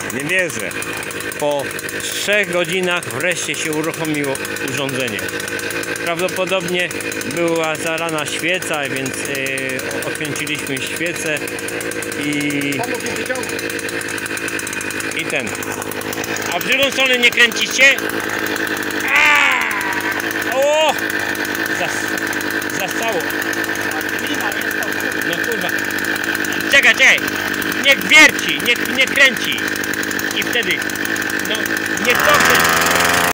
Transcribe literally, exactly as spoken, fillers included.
Nie wierzę. Po trzech godzinach wreszcie się uruchomiło urządzenie. Prawdopodobnie była zalana świeca, więc yy, odkręciliśmy świecę i... i ten. A w drugą stronę nie kręcicie? O! Zas... Zastało. No kurwa. Czekaj, czekaj. Niech wierci, niech nie kręci. I wtedy, no, niech to kręci.